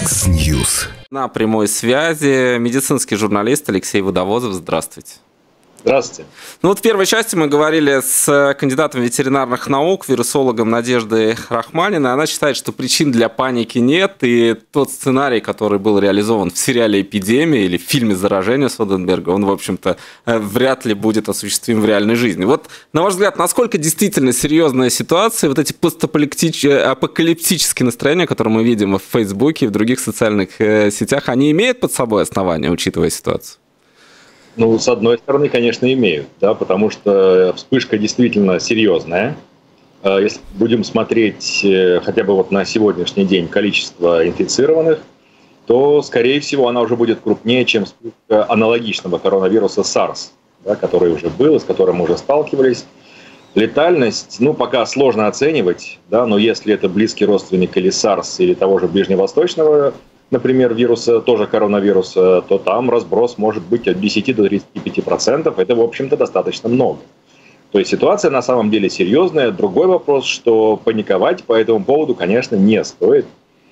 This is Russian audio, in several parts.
Яндекс.Ньюс. На прямой связи медицинский журналист Алексей Водовозов. Здравствуйте. Здравствуйте. Ну вот в первой части мы говорили с кандидатом ветеринарных наук, вирусологом Надеждой Рахманиной. Она считает, что причин для паники нет, и тот сценарий, который был реализован в сериале «Эпидемия» или в фильме «Заражение» Соденберга, он, в общем-то, вряд ли будет осуществим в реальной жизни. Вот, на ваш взгляд, насколько действительно серьезная ситуация, вот эти постапокалиптические настроения, которые мы видим в Фейсбуке и в других социальных сетях, они имеют под собой основания, учитывая ситуацию? Ну, с одной стороны, конечно, имеют, да, потому что вспышка действительно серьезная. Если будем смотреть хотя бы вот на сегодняшний день количество инфицированных, то, скорее всего, она уже будет крупнее, чем вспышка аналогичного коронавируса SARS, да, который уже был, с которым мы уже сталкивались. Летальность, ну, пока сложно оценивать, да, но если это близкий родственник или SARS, или того же ближневосточного, например, вируса, тоже коронавируса, то там разброс может быть от 10 до 35%. Это, в общем-то, достаточно много. То есть ситуация на самом деле серьезная. Другой вопрос, что паниковать по этому поводу, конечно, не стоит.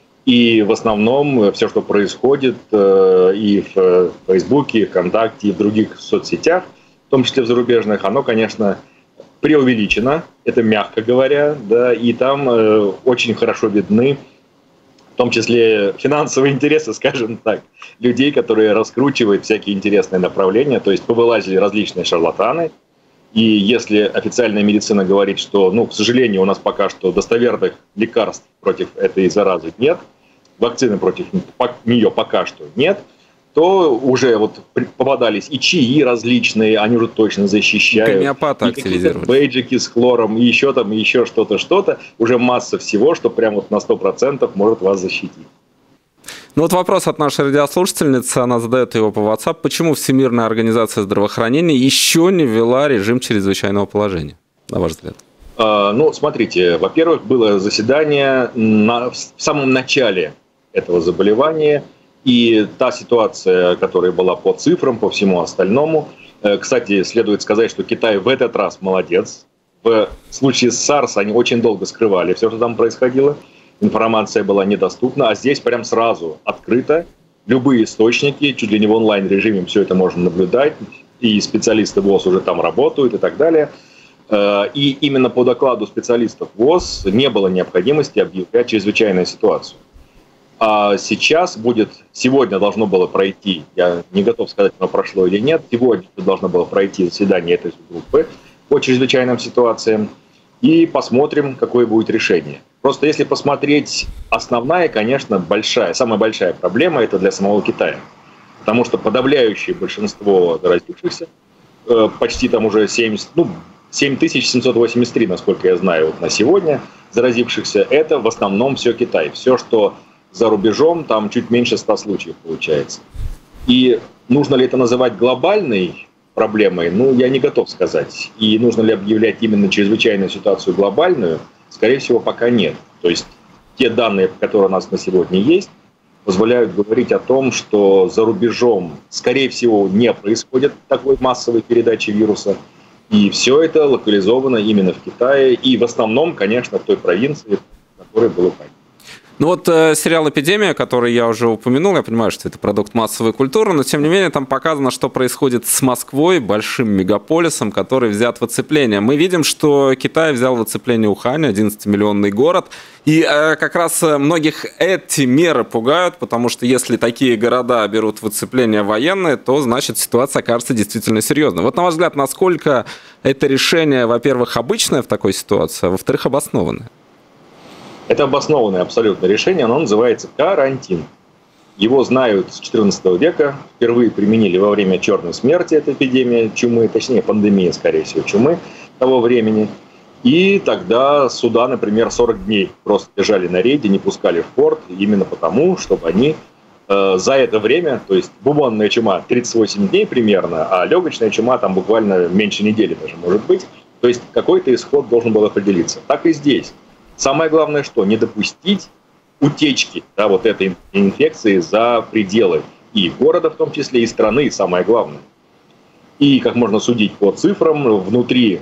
И в основном все, что происходит и в Фейсбуке, и ВКонтакте, и в других соцсетях, в том числе в зарубежных, оно, конечно, преувеличено. Это мягко говоря, да, и там очень хорошо видны в том числе финансовые интересы, скажем так, людей, которые раскручивают всякие интересные направления. То есть повылазили различные шарлатаны. И если официальная медицина говорит, что, ну, к сожалению, у нас пока что достоверных лекарств против этой заразы нет, вакцины против нее пока что нет, то уже вот попадались и ЧАИ различные, они уже точно защищают. Гомеопаты активизировали. Бейджики с хлором, и еще что-то. Уже масса всего, что прям вот на 100% может вас защитить. Ну вот вопрос от нашей радиослушательницы, она задает его по WhatsApp. Почему Всемирная организация здравоохранения еще не ввела режим чрезвычайного положения, на ваш взгляд? Ну, смотрите, во-первых, было заседание в самом начале этого заболевания. И та ситуация, которая была по цифрам, по всему остальному. Кстати, следует сказать, что Китай в этот раз молодец. В случае с SARS они очень долго скрывали все, что там происходило. Информация была недоступна. А здесь прям сразу открыто. Любые источники, чуть ли не в онлайн-режиме все это можно наблюдать. И специалисты ВОЗ уже там работают и так далее. И именно по докладу специалистов ВОЗ не было необходимости объявлять чрезвычайную ситуацию. А сегодня должно было пройти, я не готов сказать, оно прошло или нет, сегодня должно было пройти заседание этой группы по чрезвычайным ситуациям, и посмотрим, какое будет решение. Просто если посмотреть, основная, конечно, самая большая проблема это для самого Китая, потому что подавляющее большинство заразившихся, почти там уже 7783, насколько я знаю, вот на сегодня заразившихся, это в основном все Китай, все, что за рубежом, там чуть меньше 100 случаев получается. И нужно ли это называть глобальной проблемой, ну, я не готов сказать. И нужно ли объявлять именно чрезвычайную ситуацию глобальную, скорее всего, пока нет. То есть те данные, которые у нас на сегодня есть, позволяют говорить о том, что за рубежом, скорее всего, не происходит такой массовой передачи вируса. И все это локализовано именно в Китае и в основном, конечно, в той провинции, в которой было понятно. Ну вот сериал «Эпидемия», который я уже упомянул, я понимаю, что это продукт массовой культуры, но тем не менее там показано, что происходит с Москвой, большим мегаполисом, который взят в оцепление. Мы видим, что Китай взял в оцепление Ухань, 11-миллионный город, и как раз многих эти меры пугают, потому что если такие города берут в оцепление военные, то значит ситуация окажется действительно серьезной. Вот на ваш взгляд, насколько это решение, во-первых, обычное в такой ситуации, а во-вторых, обоснованное? Это обоснованное абсолютно решение, оно называется карантин. Его знают с XIV века, впервые применили во время Черной смерти, это эпидемия чумы, точнее пандемия, скорее всего, чумы того времени. И тогда суда, например, 40 дней просто лежали на рейде, не пускали в порт, именно потому, чтобы они за это время, то есть бубонная чума 38 дней примерно, а легочная чума там буквально меньше недели даже может быть, то есть какой-то исход должен был определиться. Так и здесь. Самое главное, что не допустить утечки, да, вот этой инфекции за пределы и города в том числе, и страны, самое главное. И, как можно судить по цифрам, внутри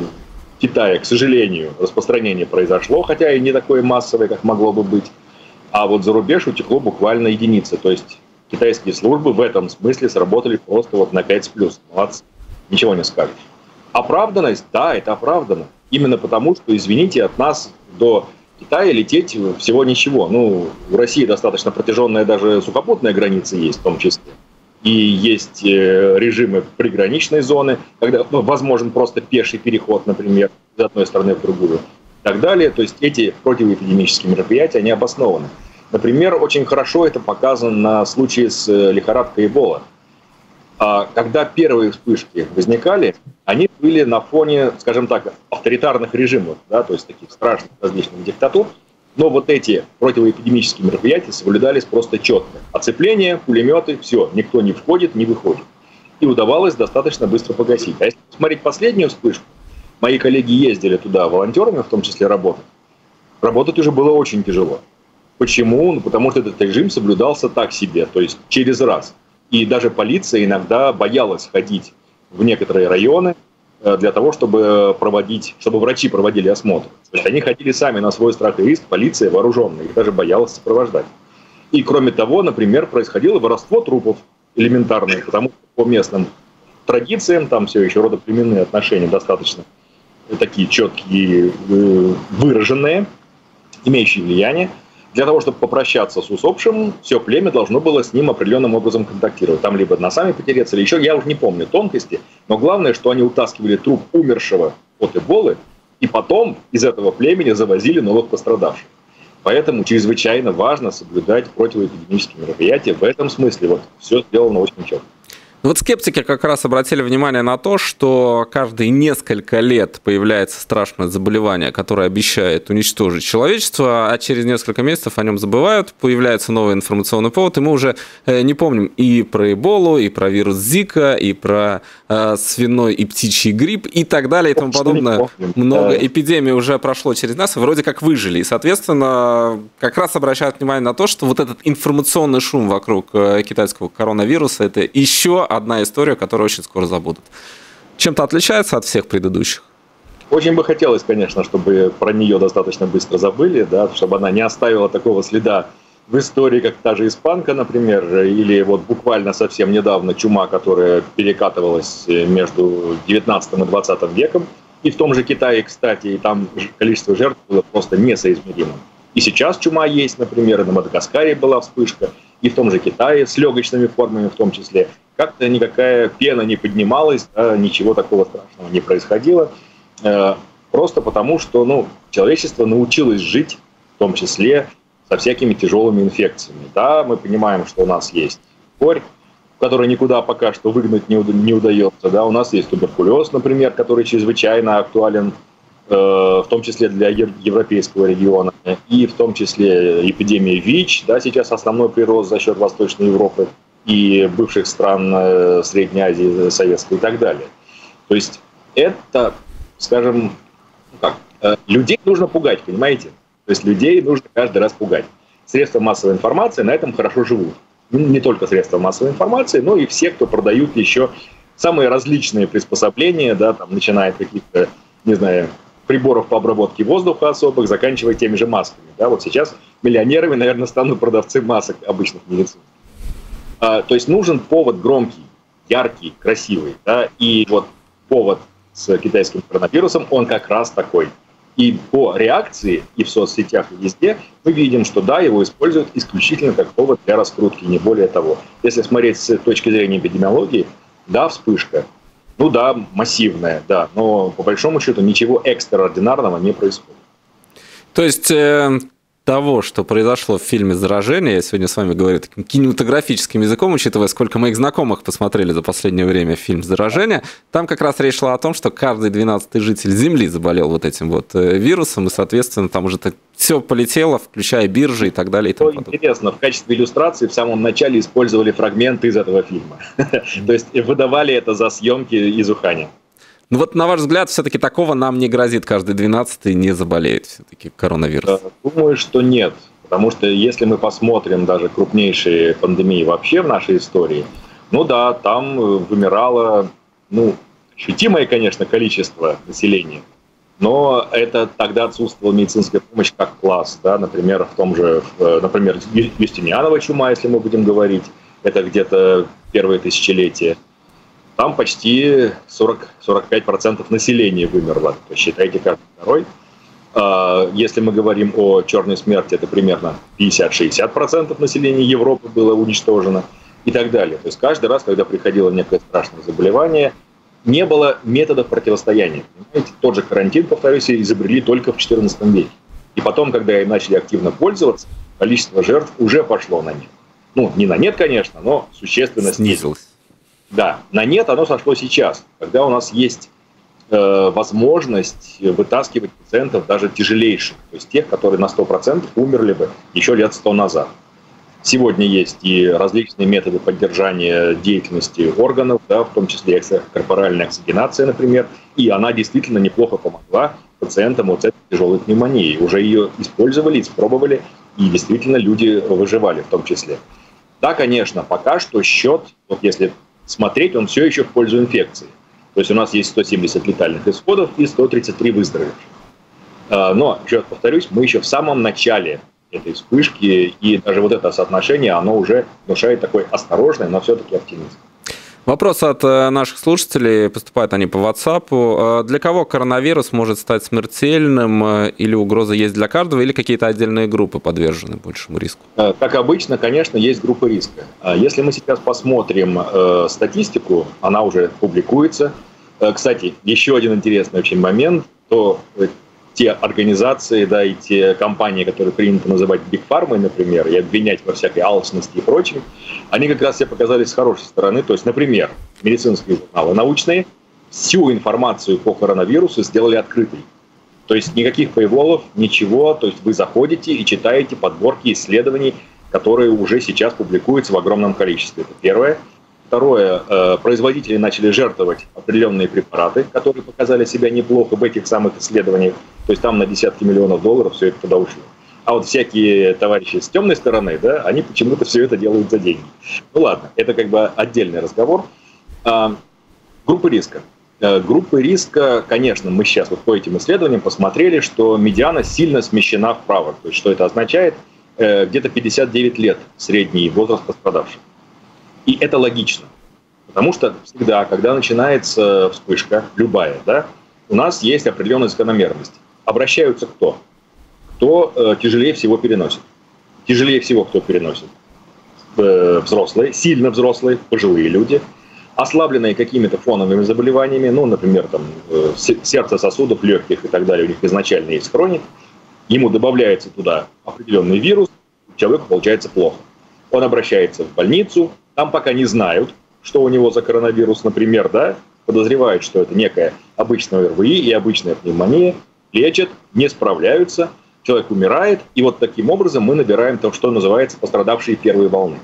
Китая, к сожалению, распространение произошло, хотя и не такое массовое, как могло бы быть. А вот за рубеж утекло буквально единицы. То есть китайские службы в этом смысле сработали просто вот на 5 с плюсом. Молодцы. Ничего не скажешь. Оправданность? Да, это оправдано. Именно потому, что, извините, от нас до Китая лететь всего ничего. Ну, в России достаточно протяженная даже сухопутная граница есть в том числе. И есть режимы приграничной зоны, когда возможен просто пеший переход, например, из одной страны в другую. И так далее. То есть эти противоэпидемические мероприятия, они обоснованы. Например, очень хорошо это показано на случае с лихорадкой Эбола. Когда первые вспышки возникали, они были на фоне, скажем так, авторитарных режимов, да, то есть таких страшных различных диктатур. Но вот эти противоэпидемические мероприятия соблюдались просто четко. Оцепление, пулеметы, все, никто не входит, не выходит. И удавалось достаточно быстро погасить. А если посмотреть последнюю вспышку, мои коллеги ездили туда волонтерами, в том числе работать. Работать уже было очень тяжело. Почему? Ну, потому что этот режим соблюдался так себе, то есть через раз. И даже полиция иногда боялась ходить в некоторые районы для того, чтобы врачи проводили осмотр. То есть они ходили сами на свой страх и риск, полиция вооруженная, их даже боялась сопровождать. И кроме того, например, происходило воровство трупов элементарное, потому что по местным традициям, там все еще родоплеменные отношения достаточно такие четкие, выраженные, имеющие влияние. Для того, чтобы попрощаться с усопшим, все племя должно было с ним определенным образом контактировать. Там либо носами потереться, или еще, я уже не помню тонкости, но главное, что они утаскивали труп умершего от Эболы, и потом из этого племени завозили новых пострадавших. Поэтому чрезвычайно важно соблюдать противоэпидемические мероприятия. В этом смысле вот все сделано очень четко. Вот скептики как раз обратили внимание на то, что каждые несколько лет появляется страшное заболевание, которое обещает уничтожить человечество, а через несколько месяцев о нем забывают, появляется новый информационный повод, и мы уже не помним и про Эболу, и про вирус Зика, и про свиной и птичий грипп, и так далее, и тому подобное. Много эпидемий уже прошло через нас, и вроде как выжили. И, соответственно, как раз обращают внимание на то, что вот этот информационный шум вокруг китайского коронавируса – это еще одна история, которую очень скоро забудут. Чем-то отличается от всех предыдущих? Очень бы хотелось, конечно, чтобы про нее достаточно быстро забыли, да, чтобы она не оставила такого следа в истории, как та же испанка, например, или вот буквально совсем недавно чума, которая перекатывалась между 19 и 20 веком. И в том же Китае, кстати, и там количество жертв было просто несоизмеримым. И сейчас чума есть, например, и на Мадагаскаре была вспышка, и в том же Китае с легочными формами в том числе. Как-то никакая пена не поднималась, да, ничего такого страшного не происходило. Просто потому, что человечество научилось жить, в том числе со всякими тяжелыми инфекциями. Да, мы понимаем, что у нас есть корь, который никуда пока что выгнать не удается. Да, у нас есть туберкулез, например, который чрезвычайно актуален, в том числе для европейского региона, и в том числе эпидемия ВИЧ, да, сейчас основной прирост за счет Восточной Европы и бывших стран Средней Азии, Советской и так далее. То есть это, скажем, людей нужно пугать, понимаете? То есть людей нужно каждый раз пугать. Средства массовой информации на этом хорошо живут. Не только средства массовой информации, но и все, кто продают еще самые различные приспособления, да, там, начиная от каких-то, не знаю, приборов по обработке воздуха особых, заканчивая теми же масками. Да? Вот сейчас миллионерами, наверное, станут продавцы масок обычных медицинских. То есть нужен повод громкий, яркий, красивый. Да? И вот повод с китайским коронавирусом, он как раз такой. И по реакции и в соцсетях, и везде мы видим, что да, его используют исключительно как повод для раскрутки, не более того. Если смотреть с точки зрения эпидемиологии, да, вспышка, да, массивная, да, но по большому счету ничего экстраординарного не происходит. То есть того, что произошло в фильме «Заражение», я сегодня с вами говорю таким кинематографическим языком, учитывая, сколько моих знакомых посмотрели за последнее время фильм «Заражение», там как раз речь шла о том, что каждый 12-й житель Земли заболел вот этим вот вирусом, и, соответственно, там уже все полетело, включая биржи и так далее. И тому подобное. Интересно, в качестве иллюстрации в самом начале использовали фрагменты из этого фильма. То есть выдавали это за съемки из Уханя. Ну вот, на ваш взгляд, все-таки такого нам не грозит, каждый 12-й не заболеет все-таки коронавирус? Думаю, что нет. Потому что если мы посмотрим даже крупнейшие пандемии вообще в нашей истории, да, там вымирало, ощутимое, конечно, количество населения. но это тогда отсутствовала медицинская помощь как класс, да, например, например, Юстинианова чума, если мы будем говорить, это где-то первое тысячелетие. Там почти 40-45% населения вымерло, то считайте, каждый второй. Если мы говорим о черной смерти, это примерно 50-60% населения Европы было уничтожено и так далее. То есть каждый раз, когда приходило некое страшное заболевание, не было методов противостояния. Понимаете? Тот же карантин, повторюсь, изобрели только в XIV веке. И потом, когда им начали активно пользоваться, количество жертв уже пошло на нет. Ну, не на нет, конечно, но существенно снизилось. Да, на нет оно сошло сейчас, когда у нас есть возможность вытаскивать пациентов даже тяжелейших, то есть тех, которые на 100% умерли бы еще лет 100 назад. Сегодня есть и различные методы поддержания деятельности органов, да, в том числе экстракорпоральная оксигенация, например, и она действительно неплохо помогла пациентам вот с этой тяжелой пневмонией. Уже ее использовали, испробовали, и действительно люди выживали в том числе. Да, конечно, пока что счет, вот если смотреть, он все еще в пользу инфекции. То есть у нас есть 170 летальных исходов и 133 выздоровевших. Но, еще раз повторюсь, мы еще в самом начале этой вспышки, и даже вот это соотношение, оно уже внушает такой осторожный, но все-таки оптимизм. Вопрос от наших слушателей, поступают они по WhatsApp. Для кого коронавирус может стать смертельным, или угроза есть для каждого, или какие-то отдельные группы подвержены большему риску? Как обычно, конечно, есть группы риска. Если мы сейчас посмотрим статистику, она уже публикуется. Кстати, еще один интересный очень момент, то те организации, да, и те компании, которые принято называть Big Pharma, например, и обвинять во всякой алчности и прочем, они как раз себя показали с хорошей стороны. То есть, например, медицинские журналы научные всю информацию по коронавирусу сделали открытой. То есть никаких paywall'ов, ничего. То есть вы заходите и читаете подборки исследований, которые уже сейчас публикуются в огромном количестве. Это первое. Второе, производители начали жертвовать определенные препараты, которые показали себя неплохо в этих самых исследованиях. То есть там на десятки миллионов долларов все это туда ушло. А вот всякие товарищи с темной стороны, да, они почему-то все это делают за деньги. Ну ладно, это как бы отдельный разговор. Группы риска. Группы риска, конечно, мы сейчас вот по этим исследованиям посмотрели, что медиана сильно смещена вправо. То есть что это означает? Где-то 59 лет средний возраст пострадавших. И это логично, потому что всегда, когда начинается вспышка, любая, да, у нас есть определенная закономерность. Обращаются кто? Кто тяжелее всего переносит? Тяжелее всего кто переносит? Взрослые, сильно взрослые, пожилые люди, ослабленные какими-то фоновыми заболеваниями, ну, например, там, сердца, сосудов, легких и так далее, у них изначально есть хроник, ему добавляется туда определенный вирус, человеку получается плохо. Он обращается в больницу, там пока не знают, что у него за коронавирус, например, да, подозревают, что это некая обычная ОРВИ и обычная пневмония, лечат, не справляются, человек умирает, и вот таким образом мы набираем то, что называется пострадавшие первой волны.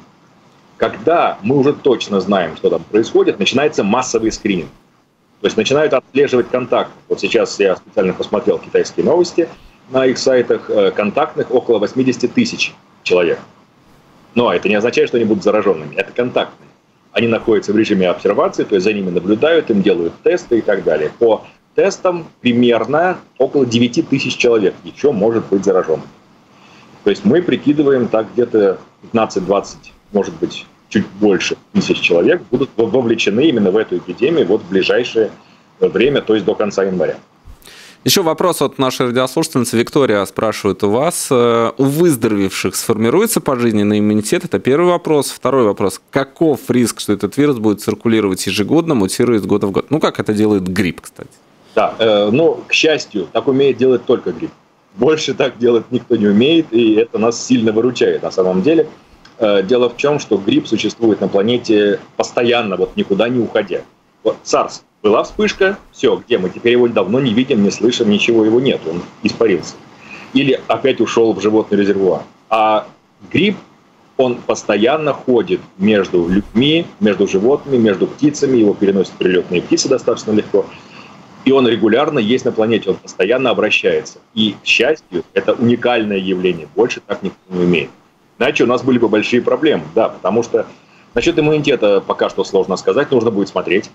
Когда мы уже точно знаем, что там происходит, начинается массовый скрининг. То есть начинают отслеживать контакты. Вот сейчас я специально посмотрел китайские новости, на их сайтах контактных около 80 тысяч человек. Но это не означает, что они будут зараженными. Это контактные. Они находятся в режиме обсервации, то есть за ними наблюдают, им делают тесты и так далее. По тестам примерно около 9 тысяч человек еще может быть заражен. То есть мы прикидываем, так где-то 15-20, может быть, чуть больше тысяч человек будут вовлечены именно в эту эпидемию вот в ближайшее время, то есть до конца января. Еще вопрос от нашей радиослушательницы. Виктория спрашивает у вас. У выздоровевших сформируется пожизненный иммунитет? Это первый вопрос. Второй вопрос. Каков риск, что этот вирус будет циркулировать ежегодно, мутируя из года в год? Ну, как это делает грипп, кстати? Да, ну, к счастью, так умеет делать только грипп. Больше так делать никто не умеет, и это нас сильно выручает на самом деле. Дело в чем, что грипп существует на планете постоянно, вот никуда не уходя. Вот SARS. Была вспышка, все, где мы теперь его давно не видим, не слышим, ничего его нет, он испарился. Или опять ушел в животный резервуар. А грипп, он постоянно ходит между людьми, между животными, между птицами, его переносят прилетные птицы достаточно легко. И он регулярно есть на планете, он постоянно обращается. И, к счастью, это уникальное явление, больше так никто не умеет. Иначе у нас были бы большие проблемы, да, потому что насчет иммунитета пока что сложно сказать, нужно будет смотреть.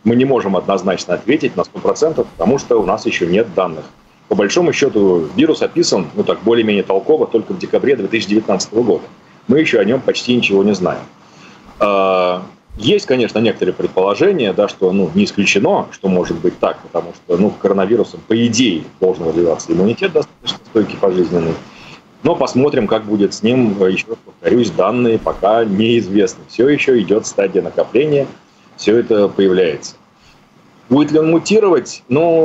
Мы не можем однозначно ответить на 100%, потому что у нас еще нет данных. По большому счету, вирус описан, более-менее толково только в декабре 2019 года. Мы еще о нем почти ничего не знаем. Есть, конечно, некоторые предположения, да, что не исключено, что может быть так, потому что коронавирусом, по идее, должен развиваться иммунитет достаточно стойкий, пожизненный. Но посмотрим, как будет с ним. Еще раз повторюсь, данные пока неизвестны. Все еще идет стадия накопления, все это появляется. Будет ли он мутировать?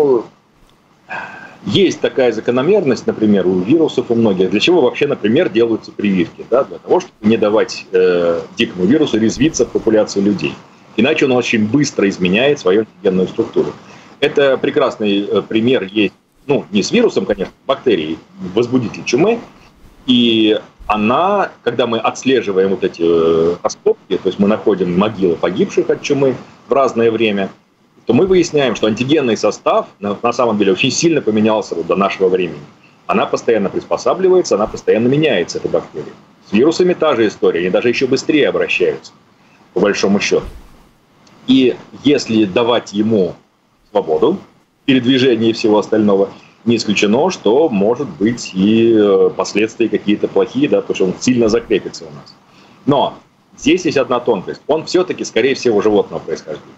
Есть такая закономерность, например, у вирусов, у многих. Для чего вообще, например, делаются прививки? Да? Для того, чтобы не давать дикому вирусу резвиться в популяции людей. Иначе он очень быстро изменяет свою антигенную структуру. Это прекрасный пример есть, не с вирусом, конечно, бактерией, возбудитель чумы. И она, когда мы отслеживаем вот эти раскопки, то есть мы находим могилы погибших от чумы в разное время, то мы выясняем, что антигенный состав на самом деле очень сильно поменялся до нашего времени. Она постоянно приспосабливается, она постоянно меняется, эта бактерия. С вирусами та же история, они даже еще быстрее обращаются, по большому счету. И если давать ему свободу, передвижение и всего остального, не исключено, что может быть и последствия какие-то плохие, да, потому что он сильно закрепится у нас. Но здесь есть одна тонкость. Он все-таки, скорее всего, животного происхождения.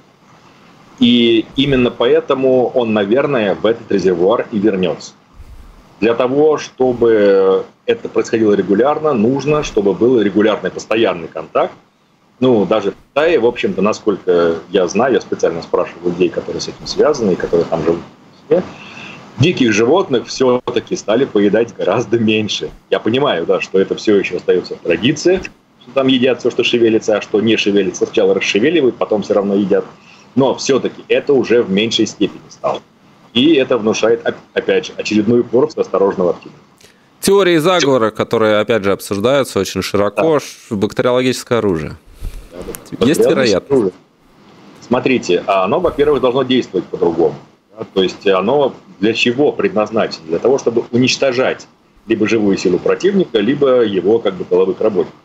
И именно поэтому он, наверное, в этот резервуар и вернется. Для того, чтобы это происходило регулярно, нужно, чтобы был регулярный, постоянный контакт. Даже в Китае, в общем-то, насколько я знаю, я специально спрашиваю людей, которые с этим связаны, и которые там живут, диких животных все-таки стали поедать гораздо меньше. Я понимаю, да, что это все еще остается в традиции, что там едят все, что шевелится, а что не шевелится, сначала расшевеливают, потом все равно едят. Но все-таки это уже в меньшей степени стало. И это внушает, опять же, очередную порцию осторожного оптимизма. Теории заговора, которые, опять же, обсуждаются очень широко, да. Бактериологическое оружие. Да. Есть вероятность? Смотрите, оно, во-первых, должно действовать по-другому. Да? То есть оно для чего предназначено? Для того, чтобы уничтожать либо живую силу противника, либо его тыловых работников.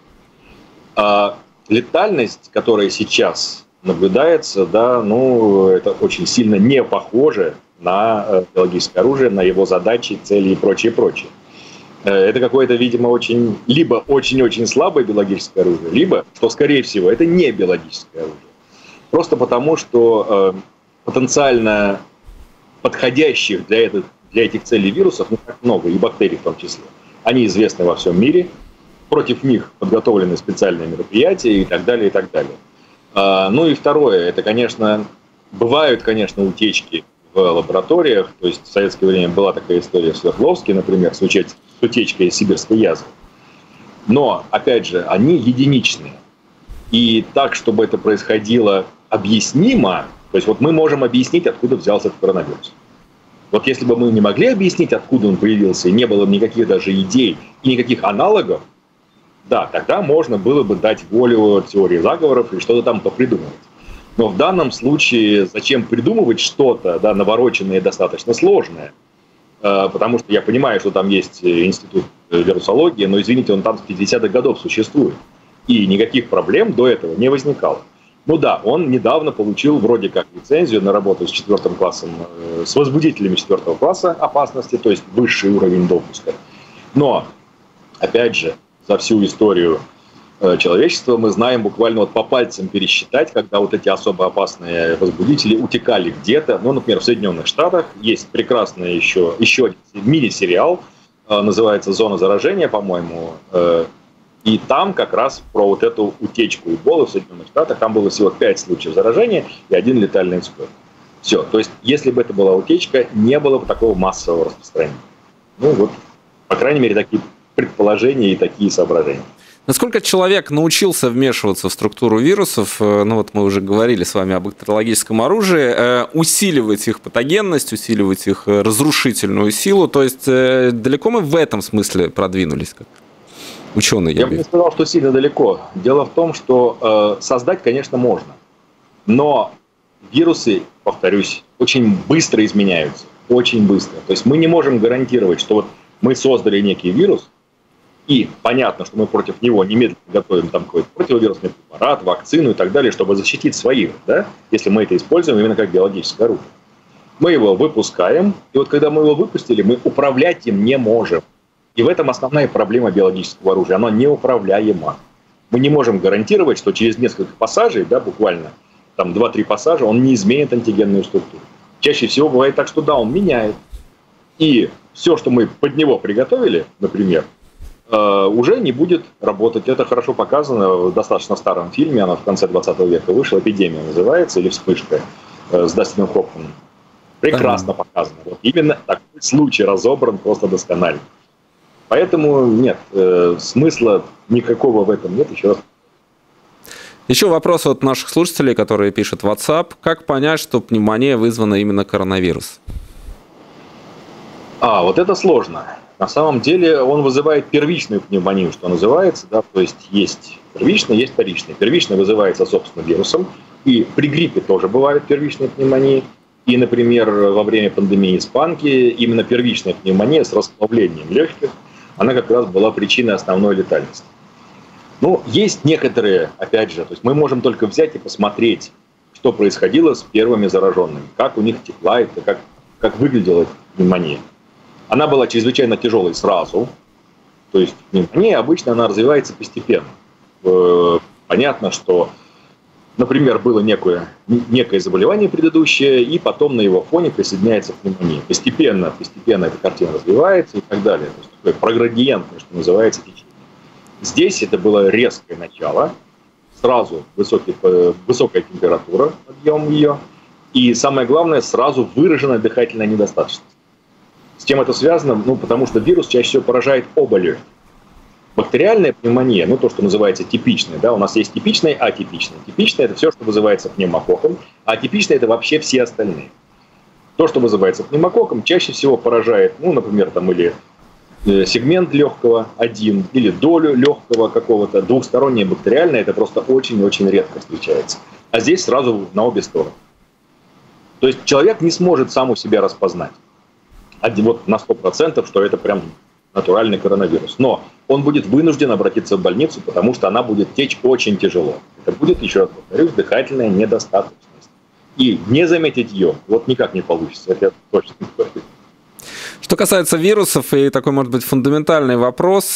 А летальность, которая сейчас наблюдается, да, это очень сильно не похоже на биологическое оружие, на его задачи, цели и прочее. Это какое-то, видимо, либо очень-очень слабое биологическое оружие, либо, что скорее всего, это не биологическое оружие. Просто потому, что потенциально подходящих для этих целей вирусов не так много, и бактерий в том числе. Они известны во всем мире, против них подготовлены специальные мероприятия и так далее, и так далее. И второе, это, бывают, утечки в лабораториях, то есть в советское время была такая история в Свердловске, например, с утечкой сибирской язвы. Но, опять же, они единичные. И так, чтобы это происходило объяснимо, то есть мы можем объяснить, откуда взялся этот коронавирус. Вот если бы мы не могли объяснить, откуда он появился, и не было никаких даже идей и никаких аналогов, да, тогда можно было бы дать волю теории заговоров и что-то там попридумывать. Но в данном случае зачем придумывать что-то, да, навороченное и достаточно сложное? Потому что я понимаю, что там есть институт вирусологии, но, извините, он там с 50-х годов существует. И никаких проблем до этого не возникало. Он недавно получил вроде как лицензию на работу с 4 классом, с возбудителями 4 класса опасности, то есть высший уровень допуска. Но, опять же, за всю историю человечества мы знаем буквально по пальцам пересчитать, когда эти особо опасные возбудители утекали где-то. Например, в Соединенных Штатах есть прекрасный еще один мини-сериал, называется «Зона заражения», по-моему. И там как раз про эту утечку Эболы в Соединенных Штатах, там было всего 5 случаев заражения и 1 летальный исход. Все. То есть, если бы это была утечка, не было бы такого массового распространения. По крайней мере, такие предположения и такие соображения. Насколько человек научился вмешиваться в структуру вирусов, мы уже говорили с вами о бактериологическом оружии, усиливать их патогенность, усиливать их разрушительную силу, то есть далеко мы в этом смысле продвинулись, как ученые? Я бы не сказал, что сильно далеко. Дело в том, что создать, конечно, можно, но вирусы, повторюсь, очень быстро изменяются, очень быстро. То есть мы не можем гарантировать, что мы создали некий вирус, И понятно, что мы против него немедленно готовим там какой-то противовирусный препарат, вакцину и так далее, чтобы защитить своих, да, если мы это используем именно как биологическое оружие. Мы его выпускаем, и вот когда мы его выпустили, мы управлять им не можем. И в этом основная проблема биологического оружия. Оно неуправляемо. Мы не можем гарантировать, что через несколько пассажей, да, буквально там 2-3 пассажа, он не изменит антигенную структуру. Чаще всего бывает так, что да, он меняет. И все, что мы под него приготовили, например, уже не будет работать. Это хорошо показано в достаточно старом фильме, она в конце 20 века вышла, «Эпидемия» называется, или «Вспышка», с Дастином Хоффманом. Прекрасно показано. Вот именно такой случай разобран просто досконально. Поэтому нет, смысла никакого в этом нет. Еще раз. Еще вопрос от наших слушателей, которые пишут в WhatsApp. Как понять, что пневмония вызвана именно коронавирусом? Вот это сложно. На самом деле он вызывает первичную пневмонию, что называется. Да? То есть первичная, есть вторичная. Первичная вызывается, собственно, вирусом. И при гриппе тоже бывают первичные пневмонии. И, например, во время пандемии испанки именно первичная пневмония с расплавлением легких, она как раз была причиной основной летальности. Ну, есть некоторые, опять же, то есть мы можем только взять и посмотреть, что происходило с первыми зараженными, как у них текла это, как выглядела пневмония. Она была чрезвычайно тяжелой сразу, то есть пневмония обычно она развивается постепенно. Понятно, что, например, было некое заболевание предыдущее, и потом на его фоне присоединяется пневмония. Постепенно эта картина развивается и так далее. То есть такое проградиентное, что называется, течение. Здесь это было резкое начало, сразу высокая температура, подъем ее, и самое главное, сразу выраженная дыхательная недостаточность. С чем это связано? Ну, потому что вирус чаще всего поражает оба легких. Бактериальная пневмония, ну, то, что называется типичная, да, у нас есть типичная и атипичная. Типичная – это все, что вызывается пневмококком, а атипичная – это вообще все остальные. То, что вызывается пневмококком, чаще всего поражает, ну, например, там, или сегмент легкого один, или долю легкого какого-то. Двухсторонняя бактериальная – это просто очень-очень редко встречается. А здесь сразу на обе стороны. То есть человек не сможет сам у себя распознать. Вот на 100%, что это прям натуральный коронавирус. Но он будет вынужден обратиться в больницу, потому что она будет течь очень тяжело. Это будет, еще раз повторюсь, дыхательная недостаточность. И не заметить ее вот никак не получится. Это я точно не говорю. Что касается вирусов, и такой, может быть, фундаментальный вопрос,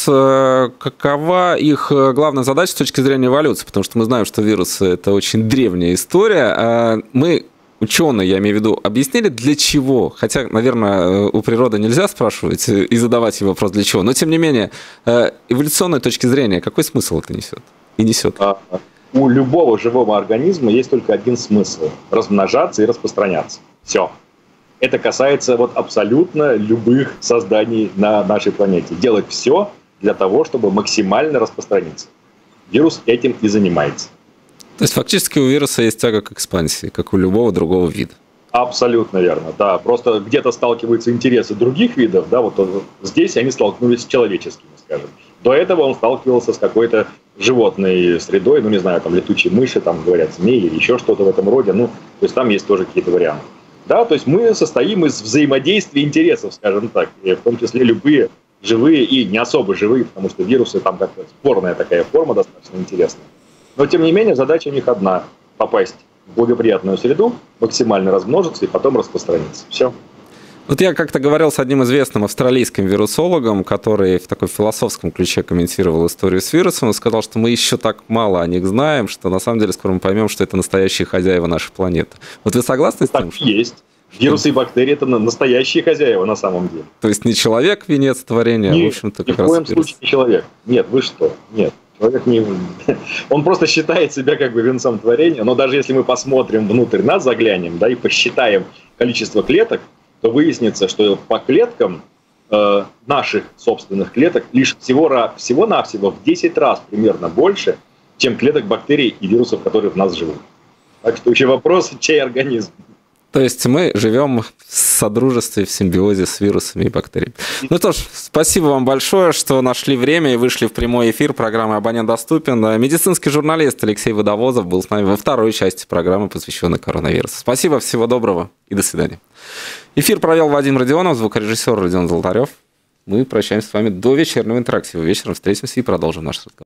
какова их главная задача с точки зрения эволюции? Потому что мы знаем, что вирусы – это очень древняя история. Мы, ученые, я имею в виду, объяснили, для чего? Хотя, наверное, у природы нельзя спрашивать и задавать ей вопрос «для чего?». Но, тем не менее, эволюционной точки зрения, какой смысл это несет? И несет? У любого живого организма есть только один смысл – размножаться и распространяться. Все. Это касается вот абсолютно любых созданий на нашей планете. Делать все для того, чтобы максимально распространиться. Вирус этим и занимается. То есть фактически у вируса есть тяга к экспансии, как у любого другого вида. Абсолютно верно, да. Просто где-то сталкиваются интересы других видов, да, вот здесь они столкнулись с человеческими, скажем. До этого он сталкивался с какой-то животной средой, ну, не знаю, там летучие мыши, там, говорят, змеи или еще что-то в этом роде. Ну, то есть там есть тоже какие-то варианты. Да, то есть мы состоим из взаимодействия интересов, скажем так, и в том числе любые живые и не особо живые, потому что вирусы там как-то спорная такая форма, достаточно интересная. Но, тем не менее, задача у них одна – попасть в благоприятную среду, максимально размножиться и потом распространиться. Все. Вот я как-то говорил с одним известным австралийским вирусологом, который в такой философском ключе комментировал историю с вирусом, он сказал, что мы еще так мало о них знаем, что на самом деле скоро мы поймем, что это настоящие хозяева нашей планеты. Вот вы согласны с тем? Так и есть. Вирусы и бактерии – это настоящие хозяева на самом деле. То есть не человек венец творения, а в общем-то как раз ни в коем случае не человек. Нет, вы что? Нет. Человек не... Он просто считает себя как бы венцом творения, но даже если мы посмотрим внутрь нас, заглянем, да, и посчитаем количество клеток, то выяснится, что по клеткам наших собственных клеток лишь всего-навсего в 10 раз примерно больше, чем клеток бактерий и вирусов, которые в нас живут. Так что еще вопрос, чей организм. То есть мы живем в содружестве, в симбиозе с вирусами и бактериями. Ну что ж, спасибо вам большое, что нашли время и вышли в прямой эфир программы «Абонент доступен». Медицинский журналист Алексей Водовозов был с нами во второй части программы, посвященной коронавирусу. Спасибо, всего доброго и до свидания. Эфир провел Вадим Родионов, звукорежиссер Родион Золотарев. мы прощаемся с вами до вечернего интерактива. Вечером встретимся и продолжим наш разговор.